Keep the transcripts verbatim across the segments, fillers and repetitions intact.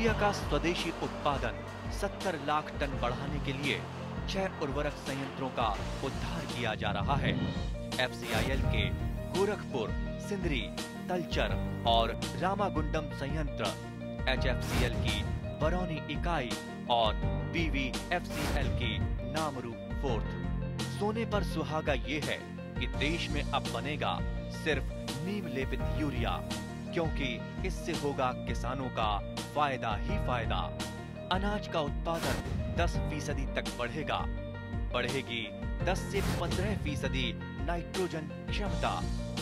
Urea का स्वदेशी उत्पादन सत्तर लाख टन बढ़ाने के लिए छह उर्वरक संयंत्रों का उद्धार किया जा रहा है। एफ सी आई एल के गोरखपुर, सिंदरी, तलचर और रामागुंडम संयंत्र, एच एफ सी एल की बरौनी इकाई और P V F C L की नामरू फोर्थ। सोने पर सुहागा ये है कि देश में अब बनेगा सिर्फ नीम लेपित यूरिया, क्योंकि इससे होगा किसानों का फायदा ही फायदा। अनाज का उत्पादन दस फीसदी तक बढ़ेगा, बढ़ेगी दस से पंद्रह फीसदी नाइट्रोजन क्षमता।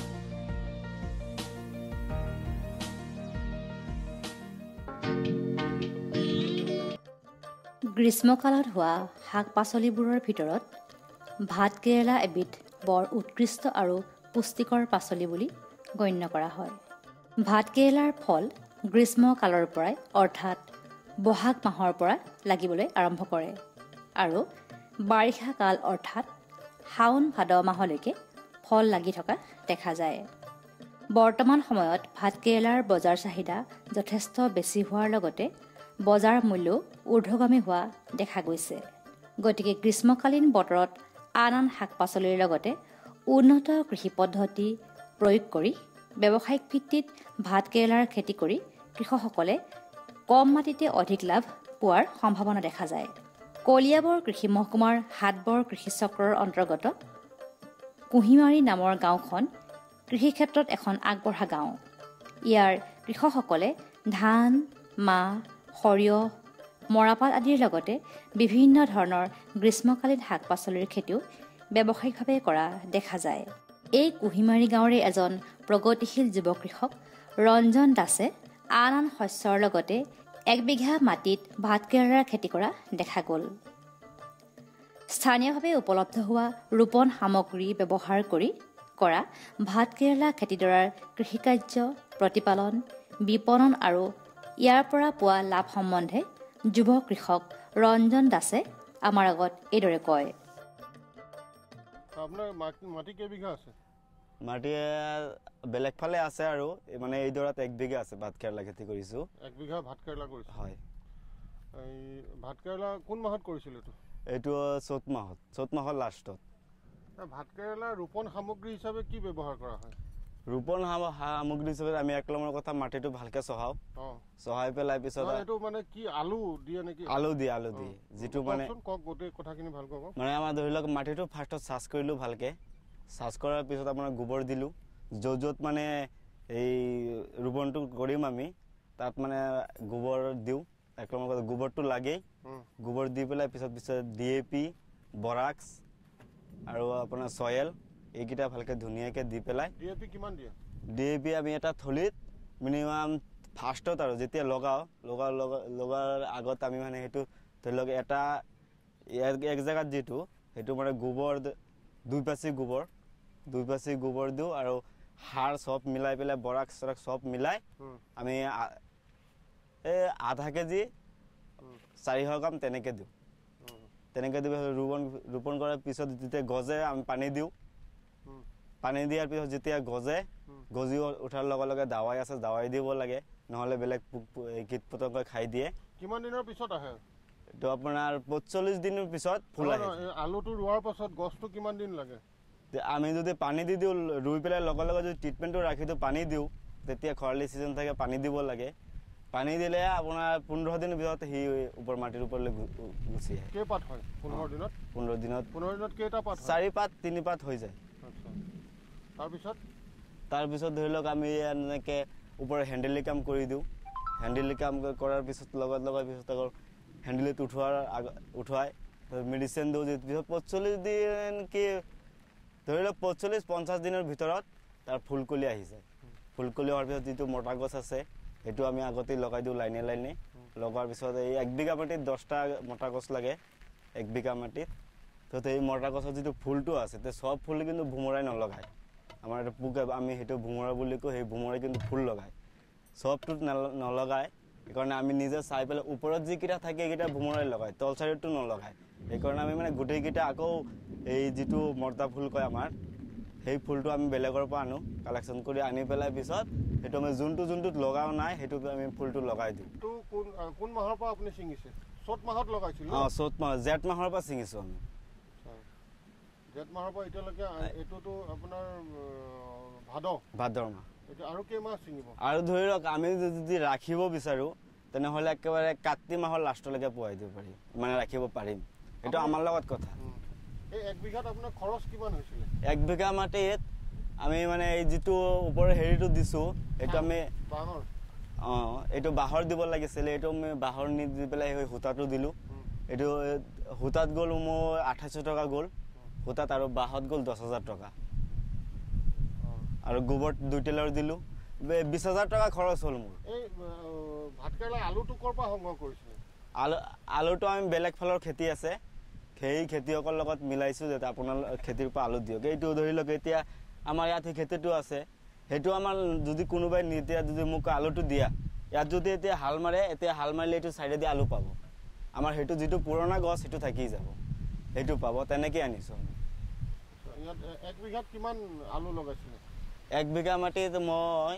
গ্ৰীষ্মকালত হোৱা শাক পাচলিবোৰৰ ভিতৰত ভাত কেৰেলা এবিধ বৰ উৎকৃষ্ট আৰু পুষ্টিকৰ পাচলি বুলি গণ্য কৰা হয়। ভাত কেৰেলাৰ ফল গ্ৰীষ্মকালৰ পৰাই অৰ্থাৎ বহাগ মাহৰ পৰা লাগিবলৈ আৰম্ভ কৰে আৰু বাৰিষা কাল অৰ্থাৎ শাওন ভাদ মাহলৈকে ফল লাগি থকা দেখা যায়। বৰ্তমান সময়ত ভাত কেৰেলাৰ বজাৰ চাহিদা যথেষ্ট বেছি হোৱাৰ লগতে বজাৰ মূল্য ঊৰ্ধ্বগামী হোৱা দেখা গৈছে। গতিকে গ্ৰীষ্মকালীন বতৰত আন আন শাক পাচলিৰ লগতে উন্নত কৃষি পদ্ধতি প্ৰয়োগ কৰি ব্যৱসায়িক ভিত্তিত ভাত কেৰেলাৰ খেতি কৰি কৃষকসকলে কম মাটিতে অধিক লাভ পোৱাৰ সম্ভাৱনা দেখা যায়। কলিয়াবৰ কৃষি মহকুমাৰ হাটবৰ কৃষি চক্ৰৰ অন্তৰ্গত কুহিমাৰী নামৰ গাঁওখন কৃষি ক্ষেত্ৰত এখন আগবঢ়া গাঁও। ইয়াৰ কৃষকসকলে ধান, মাহ, সৰিয়হ, মৰাপাট আদিৰ লগতে বিভিন্ন ধৰণৰ গ্ৰীষ্মকালীন শাক পাচলিৰ খেতিও ব্যৱসায়িকভাৱে কৰা দেখা যায়। এই কুহিমাৰী গাঁৱৰে এজন প্ৰগতিশীল যুৱ কৃষক ৰঞ্জন দাসে আন আন শস্যৰ লগতে এক বিঘা মাটিত ভাত কেৰেলাৰ খেতি কৰা দেখা গ'ল। স্থানীয়ভাৱে উপলব্ধ হোৱা ৰোপণ সামগ্ৰী ব্যৱহাৰ কৰি কৰা ভাত কেৰেলা খেতিডৰাৰ কৃষিকাৰ্য, প্ৰতিপালন, বিপণন আৰু ইয়াৰ পৰা পোৱা লাভ সম্বন্ধে যুৱ কৃষক ৰঞ্জন দাসে আমাৰ আগত এইদৰে কয়। আপোনাৰ মাটি কেইবিঘা আছে? মাটি বেলেগ ফালে আছে আৰু মানে এই দৰাত এক বিঘা আছে ভাত কেৰেলা খেতি কৰিছো। এক বিঘা ভাত কেৰেলা কৰিছো? হয়। এই ভাত কেৰেলা কোন মাহত কৰিছিল এইটো? এইটো চ'ত মাহত, চ'ত মাহৰ লাষ্টত। ভাত কেৰেলা ৰোপণ সামগ্ৰী হিচাপে কি ব্যৱহাৰ কৰা হয়? ৰোপণ সামগ্ৰী হিচাপে আমি এক নম্বৰ কথা মাটিটো ভালকে চহাও, চহাই পেলাই পিছত এইটো মানে কি আলু দিয়ে নেকি? আলু দিয়ে, আলু দিয়ে যিটো মানে কওক গোটেই কথাখিনি ভালকৈ কওক। মানে আমাৰ ধৰি লওক মাটিটো ফাৰ্ষ্টত চাৰ্জ কৰিলো ভালকে, চাৰ্জ কৰাৰ পিছত আপোনাৰ গোবৰ দিলো, য'ত য'ত মানে এই ৰোপণটো কৰিম আমি তাত মানে গোবৰ দিওঁ। এক নম্বৰ কথা গোবৰটো লাগেই, গোবৰ দি পেলাই পিছত পিছত ডি এ পি, বৰাক্স আৰু আপোনাৰ চয়েল এইকেইটা ভালকে ধুনীয়াকে দি পেলাই। ডি এ পি কিমান দিয়ে? ডি এ পি আমি এটা থলিত মিনিমাম ফাৰ্ষ্টত আৰু যেতিয়া লগাওঁ লগাওঁ লগাৰ আগত আমি মানে সেইটো ধৰি লওক এটা এক জেগাত যিটো সেইটো মানে গোবৰ দুই পাচি গোবৰ দুই পাচি গোবৰ দিওঁ আৰু সাৰ চব মিলাই পেলাই বৰাক্স চৰাক্স চব মিলাই আমি এই আধা কেজি চাৰিশ গ্ৰাম তেনেকে দিওঁ। তেনেকে দি ৰোপণ ৰোপণ কৰাৰ পিছত যেতিয়া গজে আমি পানী দিওঁ, পানী দিয়াৰ পিছত যেতিয়া গজে, গজি উঠাৰ লগে লগে দাৱাই আছে দাৱাই দিব লাগে, নহ'লে বেলেগ পোক কীট পতংগই খাই দিয়ে। কিমান দিনৰ পিছত আহে? এইটো আপোনাৰ পঞ্চল্লিছ দিনৰ পিছত ফুল আহে। আলুটো ৰোৱাৰ পাছত গছটো কিমান দিন লাগে? আমি যদি পানী দি দিওঁ, ৰুই পেলাই লগে লগে যদি ট্ৰিটমেণ্টটো ৰাখি দিওঁ, পানী দিওঁ, তেতিয়া খৰালি ছিজন থাকে পানী দিব লাগে। পানী দিলে আপোনাৰ পোন্ধৰ দিনৰ পিছত সি ওপৰ মাটিৰ ওপৰলৈ গুচি আহে। কেই পাত হয় পোন্ধৰ দিনত? পোন্ধৰ দিনত পোন্ধৰ দিনত কেইটা পাত? চাৰি পাত তিনি পাত হৈ যায়। তাৰপিছত তাৰপিছত ধৰি লওক আমি এনেকৈ ওপৰত হেণ্ডেলি কাম কৰি দিওঁ। হেণ্ডেলি কাম কৰাৰ পিছত লগত লগাৰ পিছত আকৌ হেণ্ডেলিত উঠোৱাৰ আগ উঠোৱাই মেডিচিন দিওঁ। পিছত পঞ্চল্লিছ দিন কি ধৰি লওক পঞ্চল্লিছ পঞ্চাছ দিনৰ ভিতৰত তাৰ ফুলকলি আহি যায়। ফুলকলি হোৱাৰ পিছত যিটো মতা গছ আছে সেইটো আমি আগতেই লগাই দিওঁ লাইনে লাইনে। লগোৱাৰ পিছত এই এক বিঘা মাটিত দহটা মতা গছ লাগে এক বিঘা মাটিত। তো এই মতা গছৰ যিটো ফুলটো আছে তে চব ফুল কিন্তু ভোমৰাই নলগায়। আমাৰ এটা পোক আমি সেইটো ভোমৰা বুলি কওঁ, সেই ভোমৰাই কিন্তু ফুল লগায়, চবটোত নলগায়। সেইকাৰণে আমি নিজে চাই পেলাই ওপৰত যিকেইটা থাকে এইকেইটা ভোমৰাই লগায়, তল চাইডটো নলগায়। সেইকাৰণে আমি মানে গোটেইকেইটা আকৌ এই যিটো মৰ্দা ফুল কয় আমাৰ, সেই ফুলটো আমি বেলেগৰ পৰা আনো, কালেকশ্যন কৰি আনি পেলাই পিছত সেইটো আমি যোনটো যোনটোত লগাও নাই সেইটো আমি ফুলটো লগাই দিওঁ। তো কোন কোন মাহৰ পৰা আপুনি ছিঙিছে? চ'ত মাহত লগাইছিল? অঁ চ'ত মাহ জেঠ মাহৰ পৰা ছিঙিছোঁ আমি। জেঠ মাহৰ পৰা এতিয়ালৈকে এইটোতো আপোনাৰ ভাদ ভাদৰ মাহ। এতিয়া আৰু কেইমাহ ছিঙিব? আৰু ধৰি লওক আমি যদি ৰাখিব বিচাৰোঁ তেনেহ'লে একেবাৰে কাতি মাহৰ লাষ্টলৈকে পোৱাই দিব পাৰিম, মানে ৰাখিব পাৰিম। এইটো আমাৰ লগত কথা। এই এক বিঘাত আপোনাৰ খৰচ কিমান হৈছিলে? এক বিঘা মাটিত আমি মানে এই যিটো ওপৰৰ হেৰিটো দিছোঁ এইটো আমি বাঁহৰ অঁ এইটো বাঁহৰ দিব লাগিছিলে, এইটো আমি বাঁহৰ নি দি পেলাই সেই সূতাটো দিলোঁ। এইটো সূতাত গ'ল মোৰ আঠাইছ টকা গ'ল সূতাত, আৰু বাঁহত গ'ল দহ হাজাৰ টকা, আৰু গোবৰ দুই টেলাৰ দিলোঁ, বিছ হাজাৰ টকা খৰচ হ'ল মোৰ। এই ভাতকেৰেলা আলুটো ক'ৰ পৰা সংগ্ৰহ কৰিছিলে? আলু আলুটো আমি বেলেগ ফালৰ খেতি আছে, সেই খেতিয়কৰ লগত মিলাইছোঁ যাতে আপোনাৰ খেতিৰ পৰা আলু দিয়ক। এইটো ধৰি লওক এতিয়া আমাৰ ইয়াত সেই খেতিটো আছে, সেইটো আমাৰ যদি কোনোবাই নিতিয়া যদি মোক আলুটো দিয়া, ইয়াত যদি এতিয়া হাল মাৰে, এতিয়া হাল মাৰিলে এইটো চাইডেদি আলু পাব। আমাৰ সেইটো যিটো পুৰণা গছ সেইটো থাকি যাব, সেইটো পাব, তেনেকৈ আনিছোঁ আমি। ইয়াত এক বিঘাত কিমান আলু লগাইছিলে? এক বিঘা মাটিত মই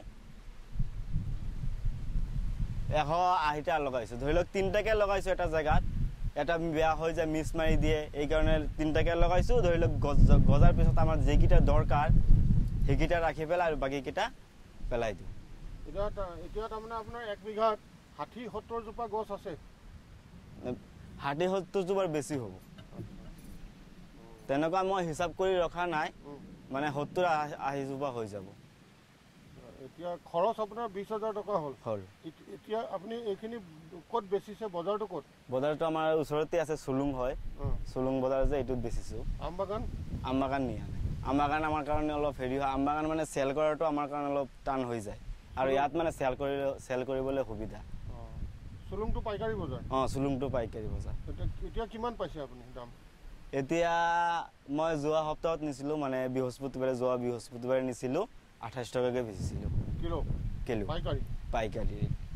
এশ আশীটা লগাইছোঁ। ধৰি লওক তিনিটাকৈ লগাইছোঁ এটা জেগাত, এটা বেয়া হৈ যায় মিছ মাৰি দিয়ে, এইকাৰণে তিনিটাকৈ লগাইছোঁ। ধৰি লওক গজ গজাৰ পিছত আমাৰ যিকেইটা দৰকাৰ সেইকেইটা ৰাখি পেলাই আৰু বাকীকেইটা পেলাই দিওঁ। এতিয়া এতিয়া তাৰমানে আপোনাৰ এক বিঘাত ষাঠি সত্তৰজোপা গছ আছে? ষাঠি সত্তৰজোপাৰ বেছি হ'ব, তেনেকুৱা মই হিচাপ কৰি ৰখা নাই, মানে সত্তৰ আশীজোপা হৈ যাব। এতিয়া খৰচ আপোনাৰ বিছ হাজাৰ টকা হ'ল হ'ল এতিয়া আপুনি এইখিনি ক'ত বেচিছে? বজাৰটো ক'ত? বজাৰটো আমাৰ ওচৰতে আছে, চুলুং হয়, চুলুং বজাৰ যে এইটোত বেচিছোঁ। আম বাগান? আম বাগান নিয়া নাই, আম বাগান আমাৰ কাৰণে অলপ হেৰি হয়, আম বাগান মানে চেল কৰাটো আমাৰ কাৰণে অলপ টান হৈ যায়, আৰু ইয়াত মানে চেল কৰি চেল কৰিবলৈ সুবিধা। চুলুংটো পাইকাৰী বজাৰ? অঁ চুলুংটো পাইকাৰী বজাৰ। এতিয়া কিমান পাইছে আপুনি দাম? এতিয়া মই যোৱা সপ্তাহত নিছিলোঁ, মানে বৃহস্পতিবাৰে যোৱা বৃহস্পতিবাৰে নিছিলোঁ, আঠাইছ টকাকৈ বেচিছিলোঁ কিলো কিলো পাইকাৰী পাইকাৰী।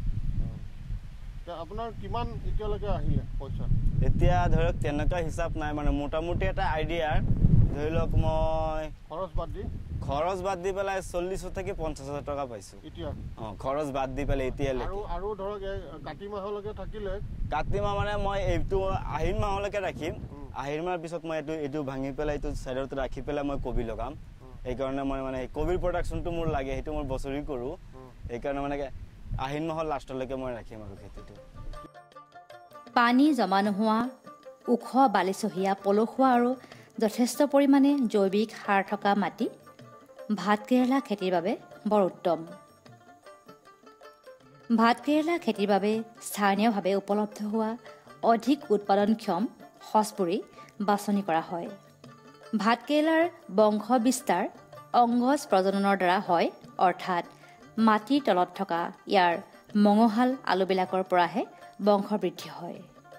আপোনাৰ কিমান এতিয়ালৈকে আহিলে পইচা? এতিয়া ধৰক তেনেকুৱা হিচাপ নাই, মানে মোটামুটি এটা আইডিয়াৰ ধৰি লওক মই খৰচ বাদ দি খৰচ বাদ দি পেলাই চল্লিছ থেকে পঞ্চাছ হাজাৰ টকা পাইছোঁ এতিয়া। অঁ খৰচ বাদ দি পেলাই এতিয়ালৈকে। আৰু আৰু ধৰক কাতি মাহলৈকে থাকিলে? কাতি মাহ মানে মই এইটো আহিন মাহলৈকে ৰাখিম, আহিন মাহৰ পিছত মই এইটো এইটো ভাঙি পেলাই এইটো চাইডত ৰাখি পেলাই মই কবি লগাম। সেইকাৰণে মই মানে কবিৰ প্ৰডাকশ্যনটো মোৰ লাগে, সেইটো মই বছৰি কৰোঁ, সেইকাৰণে মানে আহিন মাহৰ লাষ্টলৈকে মই ৰাখিম আৰু খেতিটো। পানী জমা নোহোৱা, ওখ বালিচহীয়া, পলসুৱা আৰু যথেষ্ট পৰিমাণে জৈৱিক সাৰ থকা মাটি ভাতকেৰেলা খেতিৰ বাবে বৰ উত্তম। ভাতকেৰেলা খেতিৰ বাবে স্থানীয়ভাৱে উপলব্ধ হোৱা অধিক উৎপাদনক্ষম সঁচবোৰেই বাছনি কৰা হয়। ভাতকেৰেলাৰ বংশ বিস্তাৰ অংগজ প্ৰজননৰ দ্বাৰা হয়, অৰ্থাৎ মাটিৰ তলত থকা ইয়াৰ মঙহাল আলুবিলাকৰ পৰাহে বংশ বৃদ্ধি হয়।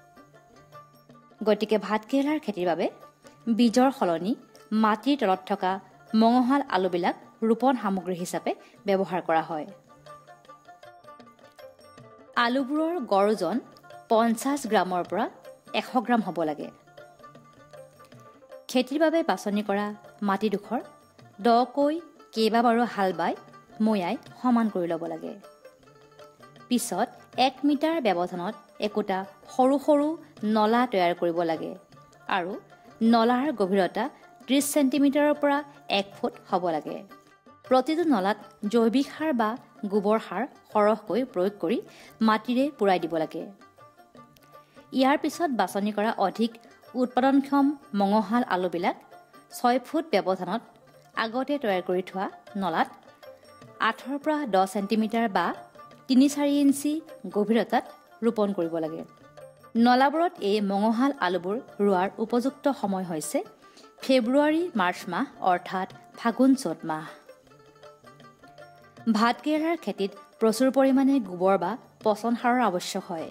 গতিকে ভাতকেৰেলাৰ খেতিৰ বাবে বীজৰ সলনি মাটিৰ তলত থকা মঙহাল আলুবিলাক ৰোপণ সামগ্ৰী হিচাপে ব্যৱহাৰ কৰা হয়। আলুবোৰৰ গড় ওজন পঞ্চাছ গ্ৰামৰ পৰা এশ গ্ৰাম হ'ব লাগে। খেতিৰ বাবে বাছনি কৰা মাটিডোখৰ দকৈ কেইবাবাৰো হাল বাই মৈয়াই সমান কৰি ল'ব লাগে। পিছত এক মিটাৰ ব্যৱধানত একোটা সৰু সৰু নলা তৈয়াৰ কৰিব লাগে, আৰু নলাৰ গভীৰতা ত্ৰিছ চেণ্টিমিটাৰৰ পৰা এক ফুট হ'ব লাগে। প্ৰতিটো নলাত জৈৱিক সাৰ বা গোবৰ সাৰ সৰহকৈ প্ৰয়োগ কৰি মাটিৰে পূৰাই দিব লাগে। ইয়াৰ পিছত বাছনি কৰা অধিক উৎপাদনক্ষম মঙহাল আলুবিলাক ছয় ফুট ব্যৱধানত আগতে তৈয়াৰ কৰি থোৱা নলাত আঠৰ পৰা দহ চেণ্টিমিটাৰ বা তিনি চাৰি ইঞ্চি গভীৰতাত ৰোপণ কৰিব লাগে। নলাবোৰত এই মঙহাল আলুবোৰ ৰোৱাৰ উপযুক্ত সময় হৈছে ফেব্ৰুৱাৰী মাৰ্চ মাহ, অৰ্থাৎ ফাগুন চ'ত মাহ। ভাতকেৰেলাৰ খেতিত প্ৰচুৰ পৰিমাণে গোবৰ বা পচন সাৰৰ আৱশ্যক হয়।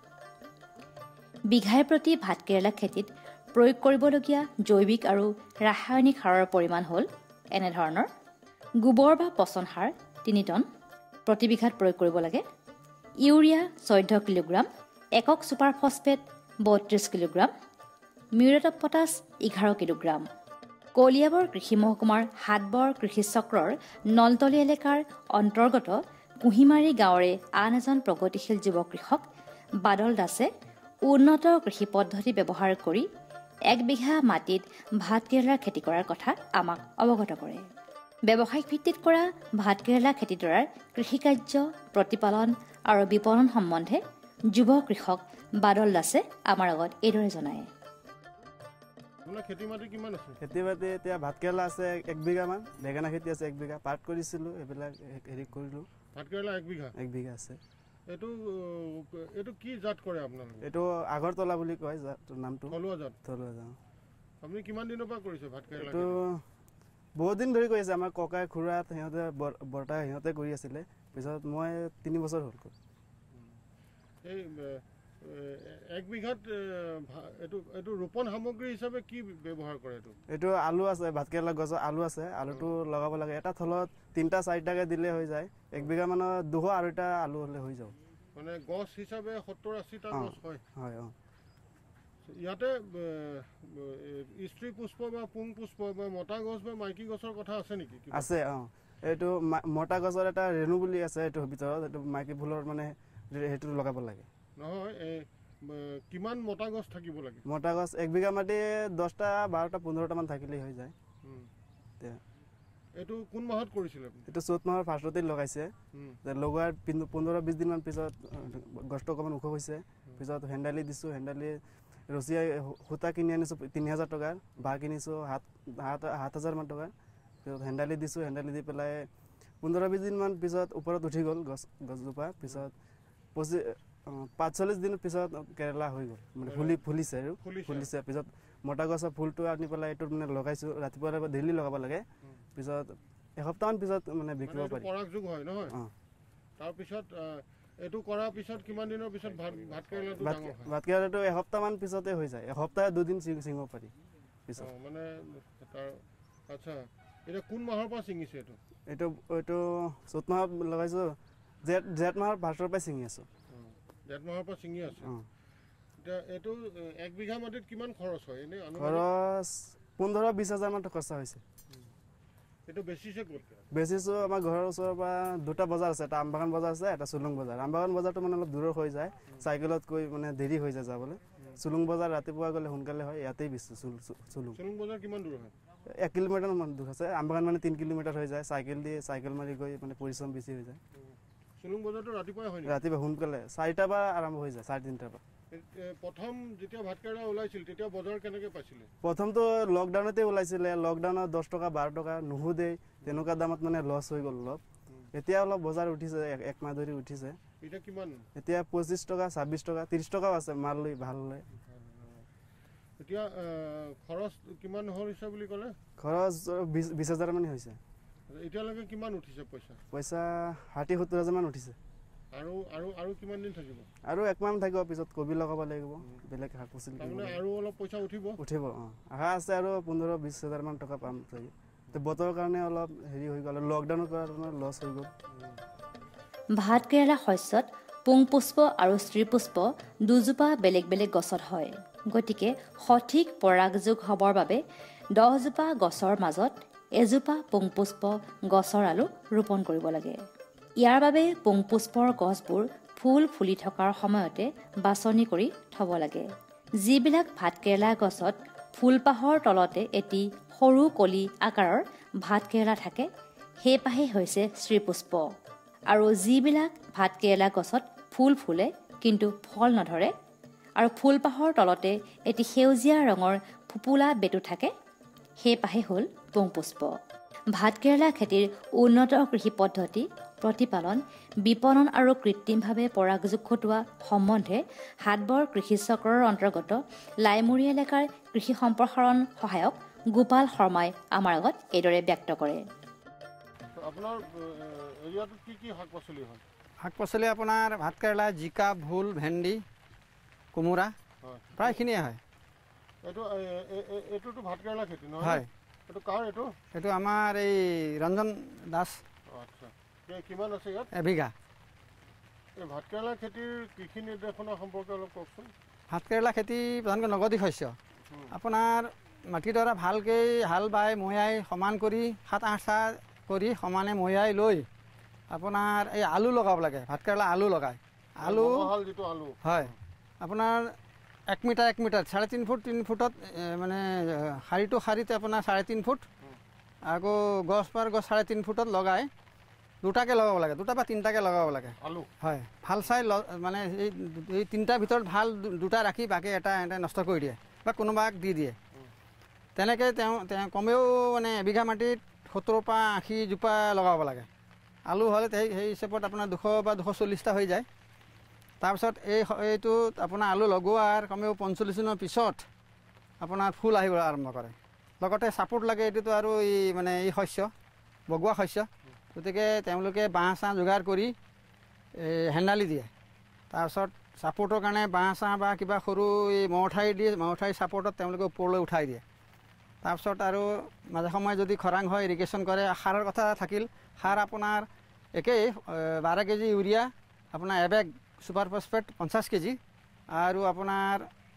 বিঘাই প্ৰতি ভাতকেৰেলা খেতিত প্ৰয়োগ কৰিবলগীয়া জৈৱিক আৰু ৰাসায়নিক সাৰৰ পৰিমাণ হ'ল এনেধৰণৰ: গোবৰ বা পচন সাৰ তিনি টন প্ৰতি বিঘাত প্ৰয়োগ কৰিব লাগে, ইউৰিয়া চৈধ্য কিলোগ্ৰাম, একক ছুপাৰ ফছফেট বত্ৰিছ কিলোগ্ৰাম, মিউৰেট অফ পটাছ এঘাৰ কিলোগ্ৰাম। কলিয়াবৰ কৃষি মহকুমাৰ হাটবৰ কৃষি চক্ৰৰ নলতলী এলেকাৰ অন্তৰ্গত কুহিমাৰী গাঁৱৰে আন এজন প্ৰগতিশীল যুৱ কৃষক বাদল দাসে উন্নত কৃষি পদ্ধতি ব্যৱহাৰ কৰি এক বিঘা মাটিত ভাতকেৰেলাৰ খেতি কৰাৰ কথা আমাক অৱগত কৰে। ব্যৱসায়িক ভিত্তিত কৰা ভাতকেৰেলা খেতিডৰাৰ কৃষিকাৰ্য প্ৰতিপালন আৰু বিপণন সম্বন্ধে যুৱ কৃষক বাদল দাসে আমাৰ আগত এইদৰে জনায়। খেতি মাটি কিমান আছে? খেতি বাতি এতিয়া ভাতকেৰেলা আছে এক বিঘামান, বেঙেনা খেতি আছে এক বিঘা, পাট কৰিছিলোঁ, এইবিলাক হেৰি কৰিলোঁ। ভাতকেৰেলা এক বিঘা এক বিঘা আছে। এইটো এইটো কি জাত কৰে আপোনালোকে? এইটো আগৰতলা বুলি কয় জাতৰ নামটো। থলুৱা জাত? থলুৱা জাত। আপুনি কিমান দিনৰ পৰা কৰিছে ভাতকেৰেলা? এইটো বহুত দিন ধৰি কৰি আছে। আমাৰ ককাই খুৰা সিহঁতে বৰ্তা সিহঁতে কৰি আছিলে, পিছত মই তিনি বছৰ হ'ল। এই এক বিঘাত এইটো এইটো ৰোপণ সামগ্ৰী হিচাপে কি ব্যৱহাৰ কৰে? এইটো এইটো আলু আছে, ভাতকেৰেলা গছৰ আলু আছে, আলুটো লগাব লাগে। এটা থলত তিনিটা চাৰিটাকৈ দিলে হৈ যায়। এক বিঘা মানৰ দুশ আঢ়ৈটা আলু হ'লে হৈ যাব। মানে গছ হিচাপে সত্তৰ আশীটা গছ হয়? হয়। অঁ, ইয়াতে স্ত্ৰী পুষ্প বা পুং পুষ্প বা মতা গছ বা মাইকী গছৰ কথা আছে নেকি? আছে। অঁ, এইটো মতা গছৰ এটা ৰেণু বুলি আছে, এইটোৰ ভিতৰত এইটো মাইকী ফুলৰ মানে সেইটো লগাব লাগে। নহয়, এই কিমান মতা গছ থাকিব লাগে? মতা গছ এক বিঘা মাটি দহটা বাৰটা পোন্ধৰটা মান থাকিলেই হৈ যায়। এইটো কোন মাহত কৰিছিলে? এইটো চ'ত মাহৰ ফাৰ্ষ্টতে লগাইছে। লগোৱাৰ পোন্ধৰ বিছ দিনমান পিছত গছটো অকণমান ওখ হৈছে। পিছত হেণ্ডালি দিছোঁ, হেণ্ডালি ৰছী সূতা কিনি আনিছোঁ তিনি হাজাৰ টকাৰ, বাঁহ কিনিছোঁ সাত সাত সাত হাজাৰমান টকাৰ। পিছত হেণ্ডালি দিছোঁ, হেণ্ডালি দি পেলাই পোন্ধৰ বিছ দিনমান পিছত ওপৰত উঠি গ'ল গছ গছজোপা। পিছত পঁচিছ পাঁচচল্লিছ দিনৰ পিছত কেৰেলা হৈ গ'ল, মানে ফুলি ফুলিছে আৰু ফুলিছে। পিছত মতা গছৰ ফুলটো আনি পেলাই এইটোত মানে লগাইছোঁ। ৰাতিপুৱা ডেইলি লগাব লাগে। পিছত এসপ্তাহমান পিছত মানে বিকিব পাৰি। পৰাগযোগ হয় নহয়? অঁ। তাৰপিছত এইটো কৰাৰ পিছত কিমান দিনৰ পিছত ভাতকেৰেলাটো ডাঙৰ হয়? ভাতকেৰেলাটো এসপ্তাহমান পিছতে হৈ যায়। এসপ্তাহ দুদিন ছিঙিব পাৰি পিছত। মানে তাৰ আচ্ছা, এতিয়া কোন মাহৰ পৰা ছিঙিছে এইটো? এইটো এইটো চ'ত মাহত লগাইছোঁ, জেঠ জেঠ মাহৰ ফাৰ্ষ্টৰ পৰাই ছিঙি আছোঁ। জেঠ মাহৰ পৰা ছিঙি আছে। এতিয়া এইটো এক বিঘা মাটিত কিমান খৰচ হয় এনেই? খৰচ পোন্ধৰ বিছ হাজাৰমান খৰচা হৈছে। এইটো বেচিছে ক'ত? বেচিছোঁ আমাৰ ঘৰৰ ওচৰৰ পৰা দুটা বজাৰ আছে, এটা আমবাগান বজাৰ আছে, এটা চুলুং বজাৰ। আমবাগান বজাৰটো মানে অলপ দূৰৰ হৈ যায়, চাইকেলত গৈ মানে দেৰি হৈ যায় যাবলৈ। চুলুং বজাৰ ৰাতিপুৱা গ'লে সোনকালে হয়, ইয়াতেই বেচোঁ। চুলুং চুলুং বজাৰ কিমান দূৰ হয়? এক কিলোমিটাৰমান দূৰ আছে। আমবাগান মানে তিনি কিলোমিটাৰ হৈ যায়, চাইকেল দি চাইকেল মাৰি গৈ মানে পৰিশ্ৰম বেছি হৈ যায়। চুলুং বজাৰটো ৰাতিপুৱাই হয়? ৰাতিপুৱা সোনকালে চাৰিটাৰ পৰা আৰম্ভ হৈ যায়, চাৰে তিনিটাৰ পৰা। প্ৰথম যেতিয়া ভাতকেৰেলা ওলাইছিল তেতিয়া বজাৰ কেনেকৈ পাইছিলে? প্ৰথমটো লকডাউনতে ওলাইছিলে। লকডাউনত দহ টকা বাৰ টকা নুসুধেই, তেনেকুৱা দামত মানে লছ হৈ গ'ল অলপ। এতিয়া অলপ বজাৰ উঠিছে, এক মাহ ধৰি উঠিছে। এতিয়া কিমান? এতিয়া পঁচিছ টকা ছাব্বিছ টকা ত্ৰিছ টকাও আছে মাল লৈ ভাল হ'লে। এতিয়া খৰচ কিমান হৈছে বুলি ক'লে? খৰচ বিছ বিছ হাজাৰমানেই হৈছে। এতিয়ালৈকে কিমান উঠিছে পইচা? পইচা ষাঠি সত্তৰ হাজাৰমান উঠিছে। আৰু আৰু আৰু কিমান দিন থাকিব? আৰু একমাহ থাকিব, পিছত কবি লগাব লাগিব, বেলেগ শাক পাচলি আৰু অলপ পইচা উঠিব উঠিব অঁ, আশা আছে আৰু পোন্ধৰ বিছ হাজাৰমান টকা পাম চাগে। বতৰৰ কাৰণে অলপ হেৰি হৈ গ'ল, লকডাউনৰ কাৰণে লছ হৈ গ'ল। ভাতকেৰেলা শস্যত পুং পুষ্প আৰু স্ত্ৰী পুষ্প দুজোপা বেলেগ বেলেগ গছত হয়। গতিকে সঠিক পৰাগযোগ হ'বৰ বাবে দহজোপা গছৰ মাজত এজোপা পুং পুষ্প গছৰ আলু ৰোপণ কৰিব লাগে। ইয়াৰ বাবে পুং পুষ্পৰ গছবোৰ ফুল ফুলি থকাৰ সময়তে বাছনি কৰি থ'ব লাগে। যিবিলাক ভাতকেৰেলা গছত ফুলপাহৰ তলতে এটি সৰু কলি আকাৰৰ ভাতকেৰেলা থাকে, সেই পাহেই হৈছে শ্ৰীপুষ্প। আৰু যিবিলাক ভাতকেৰেলা গছত ফুল ফুলে কিন্তু ফল নধৰে আৰু ফুলপাহৰ তলতে এটি সেউজীয়া ৰঙৰ ফুপুলা বেটু থাকে, সেই পাহে হ'ল পুংপুষ্প। ভাতকেৰেলা খেতিৰ উন্নত কৃষি পদ্ধতি, প্ৰতিপালন, বিপণন আৰু কৃত্ৰিমভাৱে পৰাগযোগ ঘটোৱা সম্বন্ধে হাটবৰ কৃষি চক্ৰৰ অন্তৰ্গত লাইমুৰি এলেকাৰ কৃষি সম্প্ৰসাৰণ সহায়ক গোপাল শৰ্মাই আমাৰ আগত এইদৰে ব্যক্ত কৰে। আপোনাৰ এৰিয়াটোত কি কি শাক পাচলি হয়? শাক পাচলি আপোনাৰ ভাতকেৰেলা, জিকা, ভোল, ভেন্দি, কোমোৰা প্ৰায়খিনিয়ে হয়। এইটো এইটোতো ভাতকেৰেলা খেতি নহয়? হয়। এইটো কাৰ? এইটো এইটো আমাৰ এই ৰঞ্জন দাস। আচ্ছা, কিমান আছে ইয়াত? এবিঘা। এই ভাতকেৰেলা খেতিৰ কৃষি নিৰ্দেশনা সম্পৰ্কে অলপ কওকচোন। ভাতকেৰেলা খেতি প্ৰধানকৈ নগদী শস্য। আপোনাৰ মাটিডৰা ভালকৈ হাল বাই মৈয়াই সমান কৰি সাত আঠ চাহ কৰি সমানে মৈয়াই লৈ আপোনাৰ এই আলু লগাব লাগে। ভাতকেৰেলা আলু লগায়। আলু হয় আপোনাৰ এক মিটাৰ এক মিটাৰ চাৰে তিনি ফুট তিনি ফুটত মানে শাৰীটো শাৰীতে আপোনাৰ চাৰে তিনি ফুট আকৌ গছ পাৰ গছ চাৰে তিনি ফুটত লগাই দুটাকৈ লগাব লাগে, দুটা বা তিনিটাকৈ লগাব লাগে আলু। হয় ভাল চাই মানে এই এই তিনিটাৰ ভিতৰত ভাল দুটা ৰাখি বাকী এটা এটা নষ্ট কৰি দিয়ে বা কোনোবাক দি দিয়ে। তেনেকৈ তেওঁ তেওঁ কমেও মানে এবিঘা মাটিত সত্তৰ পৰা আশী জোপা লগাব লাগে আলু হ'লে সেই সেই হিচাপত আপোনাৰ দুশ বা দুশ চল্লিছটা হৈ যায়। তাৰপিছত এই এইটোত আপোনাৰ আলু লগোৱাৰ কমেও পঞ্চল্লিছ দিনৰ পিছত আপোনাৰ ফুল আহিব আৰম্ভ কৰে। লগতে ছাপোৰ্ট লাগে, এইটোতো আৰু এই মানে এই শস্য বগোৱা শস্য, গতিকে তেওঁলোকে বাঁহ চাহ যোগাৰ কৰি হেন্দালি দিয়ে। তাৰপিছত ছাপোৰ্টৰ কাৰণে বাঁহ চাহ বা কিবা সৰু এই মহঠাৰি দিয়ে, মহঠাৰি ছাপোৰ্টত তেওঁলোকে ওপৰলৈ উঠাই দিয়ে। তাৰপিছত আৰু মাজে সময়ে যদি খৰাং হয় ইৰিগেশ্যন কৰে। সাৰৰ কথা থাকিল, সাৰ আপোনাৰ একেই বাৰ কেজি ইউৰিয়া, আপোনাৰ এবেগ ছুপাৰ ফছফেট পঞ্চাছ কেজি আৰু আপোনাৰ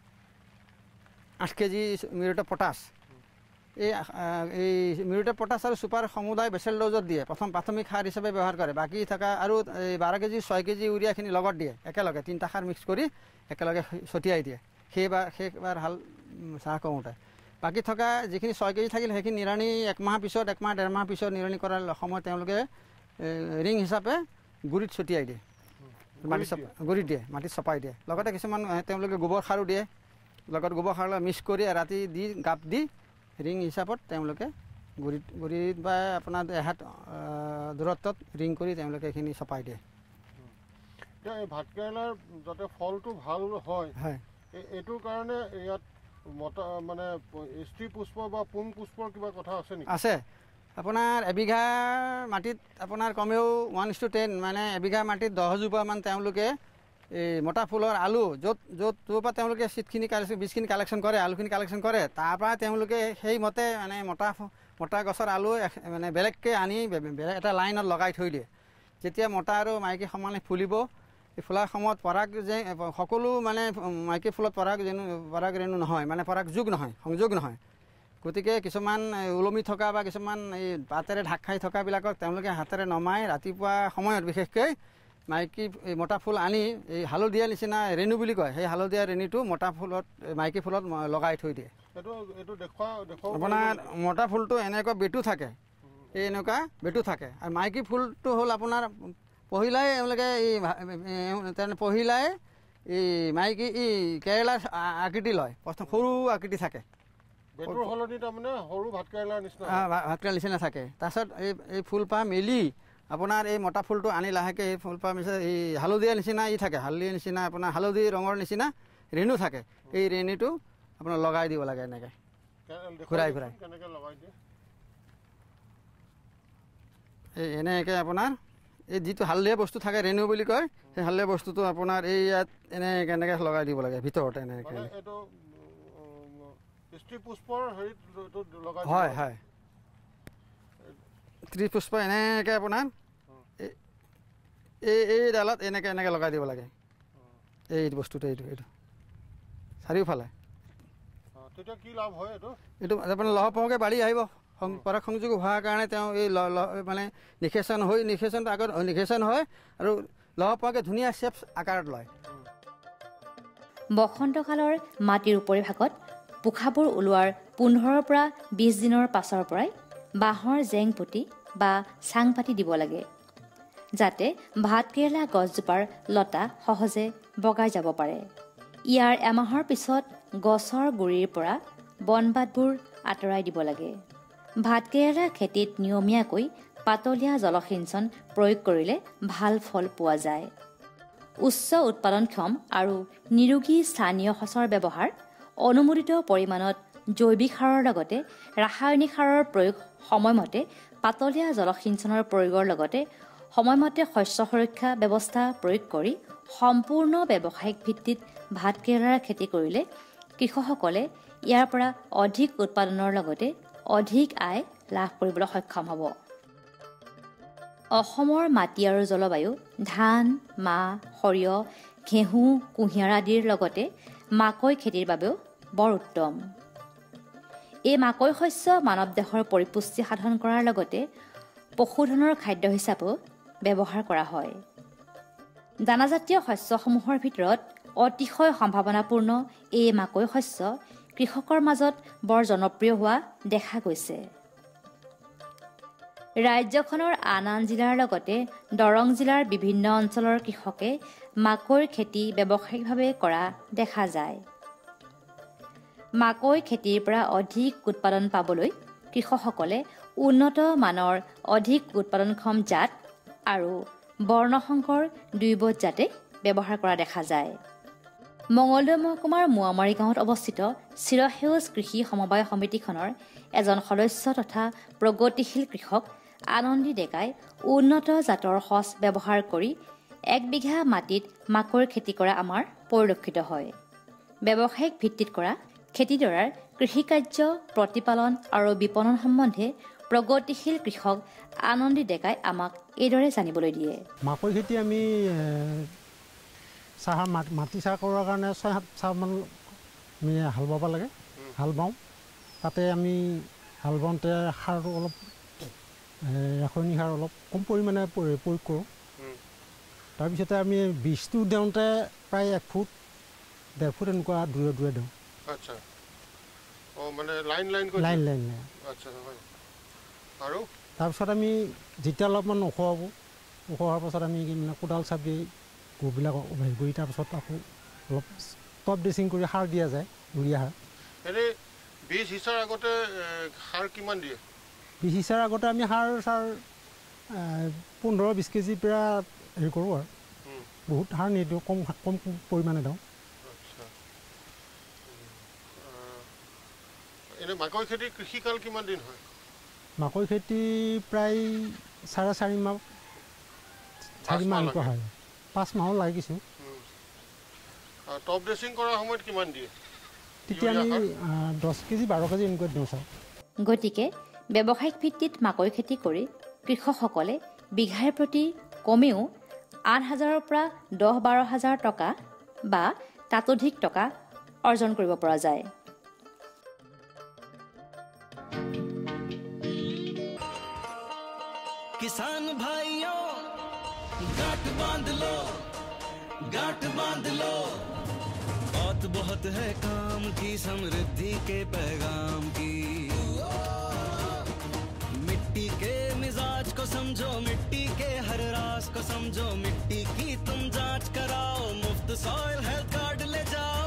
আঠ কেজি মিউৰেট অফ পটাছ। এই এই মিউৰেট অফ পটাছ আৰু ছুপাৰ সমুদায় বেচেল ড'জত দিয়ে, প্ৰথম প্ৰাথমিক সাৰ হিচাপে ব্যৱহাৰ কৰে। বাকী থকা আৰু এই বাৰ কেজি ছয় কেজি ইউৰিয়াখিনি লগত দিয়ে, একেলগে তিনিটা সাৰ মিক্স কৰি একেলগে ছটিয়াই দিয়ে সেইবাৰ সেইবাৰ হাল চাহ কৰোঁতে। বাকী থকা যিখিনি ছয় কেজি থাকিল সেইখিনি নিৰণি একমাহ পিছত একমাহ ডেৰ মাহ পিছত নিৰণি কৰাৰ সময়ত তেওঁলোকে ৰিং হিচাপে গুৰিত ছটিয়াই দিয়ে, মাটি চপ গুৰিত দিয়ে, মাটিত চপাই দিয়ে। লগতে কিছুমান তেওঁলোকে গোবৰ সাৰো দিয়ে, লগত গোবৰ সাৰ মিক্স কৰি ৰাতি দি গাপ দি ৰিং হিচাপত তেওঁলোকে গুৰিত গুৰিত বা আপোনাৰ এহাত দূৰত্বত ৰিং কৰি তেওঁলোকে এইখিনি চপাই দিয়ে। এতিয়া এই ভাতকেৰেলাৰ যাতে ফলটো ভাল হয় হয় এইটোৰ কাৰণে ইয়াত মতা মানে স্ত্ৰী পুষ্প বা পুং পুষ্পৰ কিবা কথা আছে নেকি? আছে। আপোনাৰ এবিঘা মাটিত আপোনাৰ কমেও ওৱান ইজ টু টেন মানে এবিঘা মাটিত দহজোপামান তেওঁলোকে এই মতা ফুলৰ আলু য'ত য'ত য'ৰ পৰা তেওঁলোকে চিটখিনি কালেকশ্যন বীজখিনি কালেকশ্যন কৰে, আলুখিনি কালেকশ্যন কৰে, তাৰপৰা তেওঁলোকে সেইমতে মানে মতা মতা গছৰ আলু মানে বেলেগকৈ আনি বেলেগ এটা লাইনত লগাই থৈ দিয়ে। যেতিয়া মতা আৰু মাইকী সমানে ফুলিব, এই ফুলাৰ সময়ত পৰাগ যে সকলো মানে মাইকী ফুলত পৰাগ যেনো পৰাগ ৰেণু নহয়, মানে পৰাগ যোগ নহয়, সংযোগ নহয়। গতিকে কিছুমান ওলমি থকা বা কিছুমান এই পাতেৰে ঢাক খাই থকাবিলাকক তেওঁলোকে হাতেৰে নমাই ৰাতিপুৱা সময়ত বিশেষকৈ মাইকী মতা ফুল আনি এই হালধীয়া নিচিনা ৰেণু বুলি কয়, সেই হালধীয়া ৰেণুটো মতা ফুলত মাইকী ফুলত লগাই থৈ দিয়ে। আপোনাৰ মতা ফুলটো এনেকুৱা বেটু থাকে, এই এনেকুৱা বেটু থাকে, আৰু মাইকী ফুলটো হ'ল আপোনাৰ পহিলাই এওঁলোকে এই পহিলাই এই মাইকী এই কেৰেলাৰ আকৃতি লয়, প্ৰথম সৰু আকৃতি থাকে, ভাতকেৰেলাৰ নিচিনা থাকে। তাৰপিছত এই এই ফুলপাহ মেলি আপোনাৰ এই মতা ফুলটো আনি লাহেকৈ এই ফুলপাহ মিছা এই হালধীয়া নিচিনা ই থাকে, হালধীয়া নিচিনা আপোনাৰ হালধি ৰঙৰ নিচিনা ৰেণু থাকে, এই ৰেণুটো আপোনাৰ লগাই দিব লাগে এনেকৈ ঘূৰাই ঘূৰাই। এই এনেকৈ আপোনাৰ এই যিটো হালধীয়া বস্তু থাকে ৰেণু বুলি কয়, সেই হালধীয়া বস্তুটো আপোনাৰ এই ইয়াত এনেকৈ এনেকৈ লগাই দিব লাগে ভিতৰতে এনেকৈ। হয় হয় ত্ৰিছ পুষ্প এনেকৈ আপোনাৰ এই এই ডালত এনেকৈ এনেকৈ লগাই দিব লাগে এই বস্তুটো, এইটো এইটো চাৰিওফালে। এইটো আপোনাৰ লহ পহকৈ বাঢ়ি আহিব, পৰাগ সংযোগ হোৱাৰ কাৰণে তেওঁ এই মানে নিষেচন হৈ নিষেচনটো আগত নিষেচন হয় আৰু লহ পহকৈ ধুনীয়া শ্বেপ আকাৰত লয়। বসন্তকালৰ মাটিৰ উপৰিভাগত পোখাবোৰ ওলোৱাৰ পোন্ধৰৰ পৰা বিছ দিনৰ পাছৰ পৰাই বাঁহৰ জেং পুতি বা চাং পাতি দিব লাগে, যাতে ভাতকেৰেলা গছজোপাৰ লতা সহজে বগাই যাব পাৰে। ইয়াৰ এমাহৰ পিছত গছৰ গুৰিৰ পৰা বনবাটবোৰ আঁতৰাই দিব লাগে। ভাতকেৰেলা খেতিত নিয়মীয়াকৈ পাতলীয়া জলসিঞ্চন প্ৰয়োগ কৰিলে ভাল ফল পোৱা যায়। উচ্চ উৎপাদনক্ষম আৰু নিৰোগী স্থানীয় সঁচৰ ব্যৱহাৰ, অনুমোদিত পৰিমাণত জৈৱিক সাৰৰ লগতে ৰাসায়নিক সাৰৰ প্ৰয়োগ, সময়মতে পাতলীয়া জলসিঞ্চনৰ প্ৰয়োগৰ লগতে সময়মতে শস্য সুৰক্ষা ব্যৱস্থা প্ৰয়োগ কৰি সম্পূৰ্ণ ব্যৱসায়িক ভিত্তিত ভাতকেৰেলাৰ খেতি কৰিলে কৃষকসকলে ইয়াৰ পৰা অধিক উৎপাদনৰ লগতে অধিক আয় লাভ কৰিবলৈ সক্ষম হ'ব। অসমৰ মাটি আৰু জলবায়ু ধান, মাহ, সৰিয়হ, ঘেঁহু, কুঁহিয়াৰ আদিৰ লগতে মাকৈ খেতিৰ বাবেও বৰ উত্তম। এই মাকৈ শস্য মানৱ দেহৰ পৰিপুষ্টি সাধন কৰাৰ লগতে পশুধনৰ খাদ্য হিচাপেও ব্যৱহাৰ কৰা হয়। দানাজাতীয় শস্যসমূহৰ ভিতৰত অতিশয় সম্ভাৱনাপূৰ্ণ এই মাকৈ শস্য কৃষকৰ মাজত বৰ জনপ্ৰিয় হোৱা দেখা গৈছে। ৰাজ্যখনৰ আন আন জিলাৰ লগতে দৰং জিলাৰ বিভিন্ন অঞ্চলৰ কৃষকে মাকৈৰ খেতি ব্যৱসায়িকভাৱে কৰা দেখা যায়। মাকৈ খেতিৰ পৰা অধিক উৎপাদন পাবলৈ কৃষকসকলে উন্নত মানৰ অধিক উৎপাদনক্ষম জাত আৰু বৰ্ণসংকৰ দুইবজ জাতে ব্যৱহাৰ কৰা দেখা যায়। মঙলদৈ মহকুমাৰ মোৱামাৰী গাঁৱত অৱস্থিত চিৰসেউজ কৃষি সমবায় সমিতিখনৰ এজন সদস্য তথা প্ৰগতিশীল কৃষক আনন্দী ডেকাই উন্নত জাতৰ সঁচ ব্যৱহাৰ কৰি এক বিঘা মাটিত মাকৈৰ খেতি কৰা আমাৰ পৰিলক্ষিত হয়। ব্যৱসায়িক ভিত্তিত কৰা খেতিডৰাৰ কৃষিকাৰ্য প্ৰতিপালন আৰু বিপণন সম্বন্ধে প্ৰগতিশীল কৃষক আনন্দী ডেকাই আমাক এইদৰে জানিবলৈ দিয়ে। মাকৈ খেতি আমি চাহ মাটি চাহ কৰাৰ কাৰণে ছয় সাত চাহমান আমি হাল বাব লাগে। হাল বাওঁ, তাতে আমি হাল বাওঁতে সাৰ অলপ ৰাসায়নিক সাৰ অলপ কম পৰিমাণে প্ৰয়োগ কৰোঁ। তাৰপিছতে আমি বীজটো দিওঁতে প্ৰায় এক ফুট ডেৰ ফুট এনেকুৱা দূৰে দূৰে দিওঁ। আচ্ছা, অঁ মানে line line line line line আচ্ছা হয়। আৰু তাৰপিছত আমি যেতিয়া অলপমান ওখ হ'ব, ওখ হোৱাৰ পাছত আমি মানে কোদাল চাপি গোবিলাক হেৰি কৰি তাৰপিছত আকৌ অলপ টপ ড্ৰেছিং কৰি সাৰ দিয়া যায়, ইউৰিয়া সাৰ। এনেই বীজ সিঁচাৰ আগতে সাৰ কিমান দিয়ে? বীজ সিঁচাৰ আগতে আমি সাৰ চাৰ পোন্ধৰ বিছ কেজিৰ পৰা হেৰি কৰোঁ আৰু বহুত সাৰ নিদিওঁ, কম কম পৰিমাণে দিওঁ। এনেই মাকৈ খেতিৰ কৃষিকাল কিমান দিন হয়? মাকৈ খেতি প্ৰায় চাৰে চাৰি মাহ চাৰি মাহ এনেকুৱা হয়, পাঁচ মাহো লাগে কিছু। টপ ড্ৰেছিং কৰাৰ সময়ত কিমান দিয়ে? তেতিয়া আমি দহ কেজি বাৰ কেজি এনেকুৱা দিওঁ ছাৰ। গতিকে ব্যৱসায়িক ভিত্তিত মাকৈ খেতি কৰি কৃষকসকলে বিঘাৰ প্ৰতি কমেও আঠ হাজাৰৰ পৰা দহ বাৰ হাজাৰ টকা বা তাতোধিক টকা অৰ্জন কৰিব পৰা যায়। किसान भाइयों गांठ बांध लो, गांठ बांध लो, बात बहुत है काम की, समृद्धि के पैगाम की। मिट्टी के मिजाज को समझो, मिट्टी के हर राज को समझो, मिट्टी की तुम जांच कराओ, मुफ्त सॉइल हेल्थ कार्ड ले जाओ।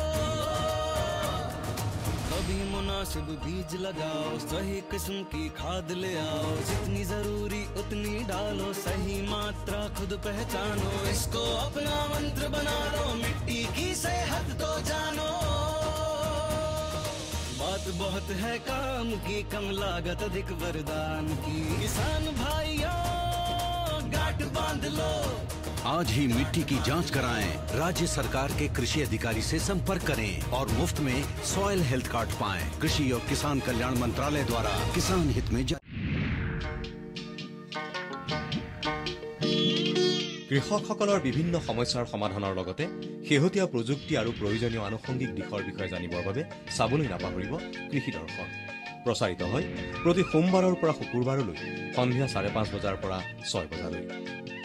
कभी मुनासिब बीज लगाओ, सही किस्म की खाद ले आओ, जितनी जरूरी उतनी डालो, सही मात्रा खुद पहचानो, इसको अपना मंत्र बना लो, मिट्टी की सेहत तो जानो। बात बहुत है काम की, कम लागत अधिक वरदान की, किसान भाइयों गांठ बांध लो। आज ही मिट्टी की जांच कराएं, राज्य सरकार के कृषि अधिकारी से संपर्क करें और मुफ्त में सॉइल हेल्थ कार्ड पाएं। कृषि और किसान कल्याण मंत्रालय द्वारा किसान हित में जारी। কৃষকসকলৰ বিভিন্ন সমস্যাৰ সমাধানৰ লগতে শেহতীয়া প্ৰযুক্তি আৰু প্ৰয়োজনীয় আনুষংগিক দিশৰ বিষয়ে জানিবৰ বাবে চাবলৈ নাপাহৰিব কৃষি দৰ্শন। প্ৰচাৰিত হয় প্ৰতি সোমবাৰৰ পৰা শুকুৰবাৰলৈ সন্ধিয়া চাৰে পাঁচ বজাৰ পৰা ছয় বজালৈ।